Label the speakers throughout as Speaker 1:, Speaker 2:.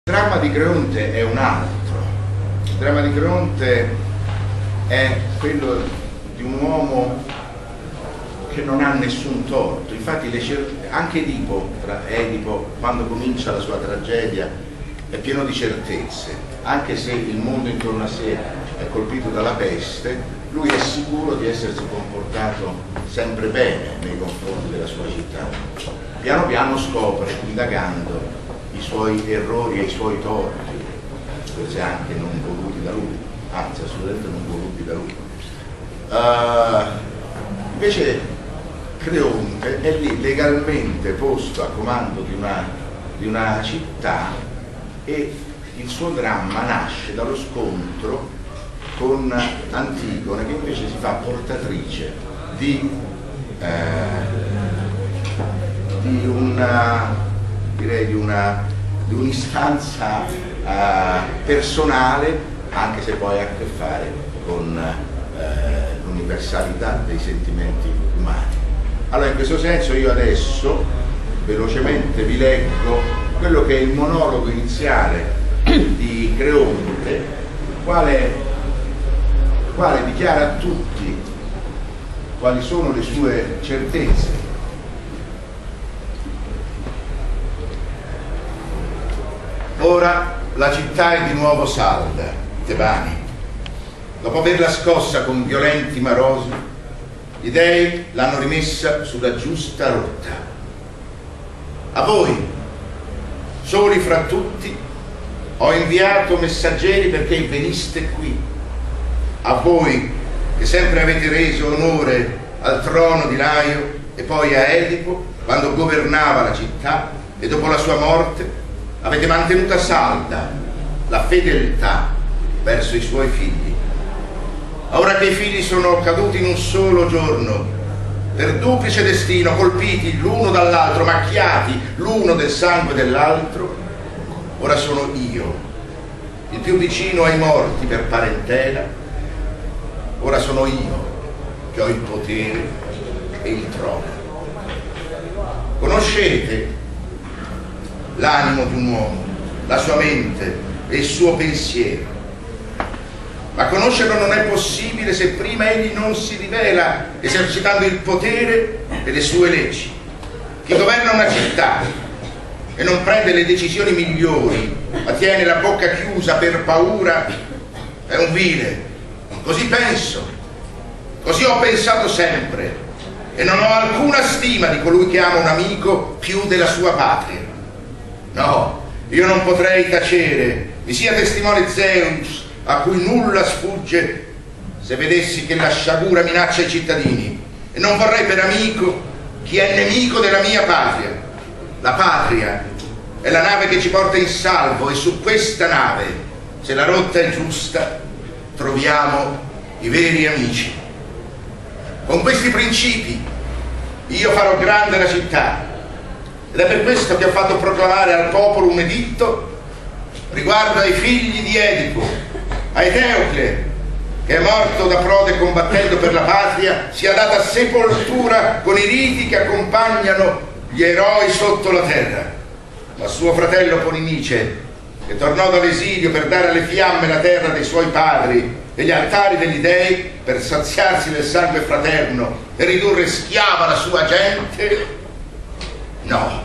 Speaker 1: Il dramma di Creonte è un altro. Il dramma di Creonte è quello di un uomo che non ha nessun torto. Infatti anche Edipo, quando comincia la sua tragedia, è pieno di certezze. Anche se il mondo intorno a sé è colpito dalla peste, lui è sicuro di essersi comportato sempre bene nei confronti della sua città. Piano piano scopre, indagando, i suoi errori e i suoi torti, forse anche non voluti da lui, anzi assolutamente non voluti da lui. Invece Creonte è lì legalmente posto a comando di una città, e il suo dramma nasce dallo scontro con Antigone, che invece si fa portatrice di un'istanza personale, anche se poi ha a che fare con l'universalità dei sentimenti umani. Allora, in questo senso io adesso velocemente vi leggo quello che è il monologo iniziale di Creonte, il quale dichiara a tutti quali sono le sue certezze. Ora la città è di nuovo salda, Tebani. Dopo averla scossa con violenti marosi, gli dei l'hanno rimessa sulla giusta rotta. A voi, soli fra tutti, ho inviato messaggeri perché veniste qui. A voi, che sempre avete reso onore al trono di Laio e poi a Edipo, quando governava la città, e dopo la sua morte avete mantenuta salda la fedeltà verso i suoi figli. Ora che i figli sono caduti in un solo giorno, per duplice destino, colpiti l'uno dall'altro, macchiati l'uno del sangue dell'altro, ora sono io, il più vicino ai morti per parentela. Ora sono io che ho il potere e il trono. Conoscete l'animo di un uomo, la sua mente e il suo pensiero, ma conoscerlo non è possibile se prima egli non si rivela esercitando il potere e le sue leggi. Chi governa una città e non prende le decisioni migliori, ma tiene la bocca chiusa per paura, è un vile. Così penso, così ho pensato sempre, e non ho alcuna stima di colui che ama un amico più della sua patria. No, io non potrei tacere, mi sia testimone Zeus, a cui nulla sfugge, se vedessi che la sciagura minaccia i cittadini, e non vorrei per amico chi è nemico della mia patria. La patria è la nave che ci porta in salvo, e su questa nave, se la rotta è giusta, troviamo i veri amici. Con questi principi io farò grande la città, ed è per questo che ho fatto proclamare al popolo un editto riguardo ai figli di Edipo, a Eteocle, che è morto da prode combattendo per la patria, sia data sepoltura con i riti che accompagnano gli eroi sotto la terra. Ma suo fratello Polinice, che tornò dall'esilio per dare alle fiamme la terra dei suoi padri e gli altari degli dei, per saziarsi del sangue fraterno e ridurre schiava la sua gente, no.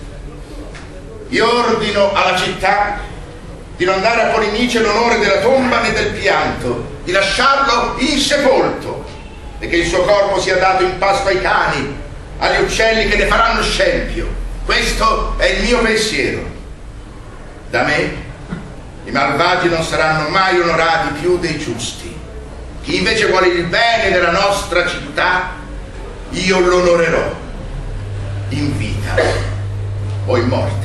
Speaker 1: Io ordino alla città di non dare a Polinice l'onore della tomba né del pianto, di lasciarlo insepolto, e che il suo corpo sia dato in pasto ai cani, agli uccelli che ne faranno scempio. Questo è il mio pensiero. Da me i malvagi non saranno mai onorati più dei giusti. Chi invece vuole il bene della nostra città, io l'onorerò in vita o in morte.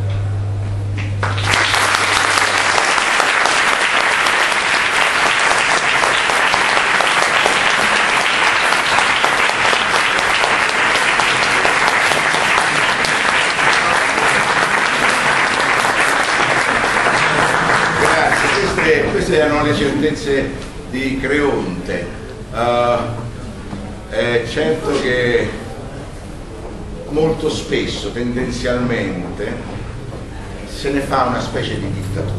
Speaker 1: Queste erano le certezze di Creonte. È certo che molto spesso, tendenzialmente, se ne fa una specie di dittatore.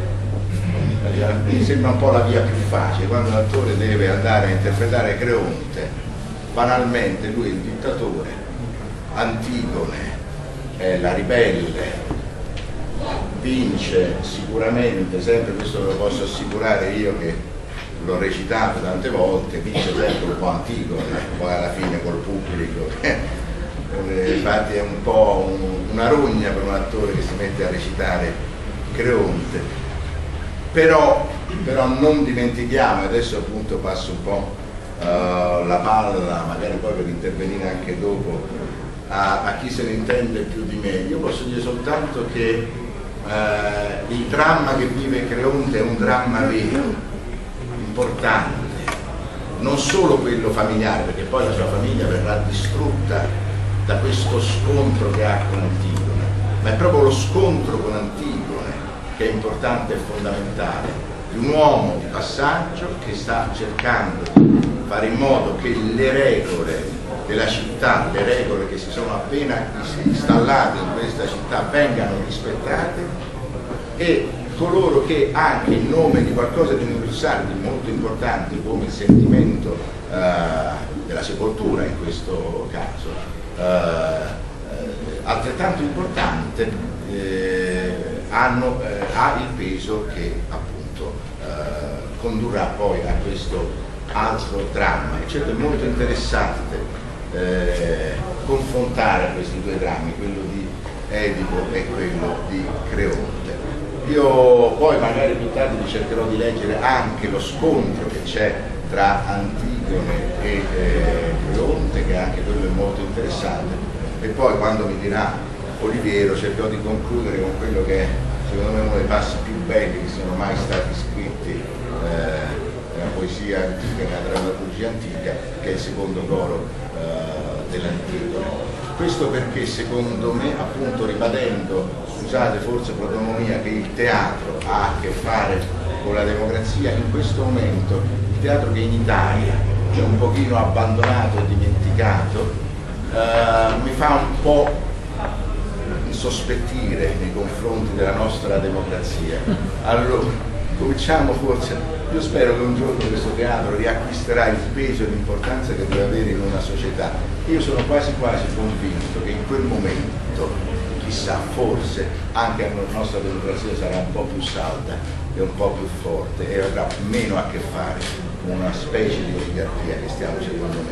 Speaker 1: Mi sembra un po' la via più facile, quando l'attore deve andare a interpretare Creonte, banalmente lui è il dittatore, Antigone è la ribelle, vince sicuramente, sempre questo ve lo posso assicurare io che l'ho recitato tante volte, vince sempre un po' Antigone, poi alla fine col pubblico. Infatti è un po' una rogna per un attore che si mette a recitare Creonte. Però non dimentichiamo, e adesso appunto passo un po' la palla, magari poi per intervenire anche dopo, a chi se ne intende più di me. Io posso dire soltanto che il dramma che vive Creonte è un dramma vero, importante, non solo quello familiare, perché poi la sua famiglia verrà distrutta da questo scontro che ha con Antigone, ma è proprio lo scontro con Antigone che è importante e fondamentale, di un uomo di passaggio che sta cercando di fare in modo che le regole della città, le regole che si sono appena installate in questa città vengano rispettate, e coloro che anche in nome di qualcosa di universale, di molto importante come il sentimento della sepoltura in questo caso, altrettanto importante, ha il peso che appunto condurrà poi a questo altro dramma. E certo è molto interessante confrontare questi due drammi, quello di Edipo e quello di Creonte. Io poi magari più tardi vi cercherò di leggere anche lo scontro che c'è tra Antigone e Creonte, che anche quello è molto interessante, e poi quando mi dirà Oliviero cercherò di concludere con quello che è secondo me uno dei passi più belli che sono mai stati scritti nella poesia antica, nella drammaturgia antica, che è il secondo coro dell'Antigone. Questo perché secondo me, appunto ribadendo, scusate forse protonomia, che il teatro ha a che fare con la democrazia, in questo momento il teatro che in Italia è un pochino abbandonato e dimenticato, mi fa un po' sospettire nei confronti della nostra democrazia. Allora, cominciamo forse, io spero che un giorno questo teatro riacquisterà il peso e l'importanza che deve avere in una società. Io sono quasi convinto che in quel momento, chissà, forse anche la nostra democrazia sarà un po' più salda e un po' più forte e avrà meno a che fare con una specie di oligarchia che stiamo secondo